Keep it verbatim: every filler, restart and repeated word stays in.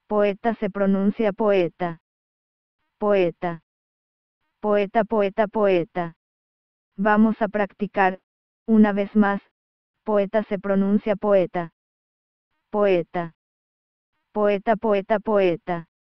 Poeta se pronuncia poeta. Poeta. Poeta, poeta, poeta. Vamos a practicar, una vez más, poeta se pronuncia poeta. Poeta. Poeta, poeta, poeta.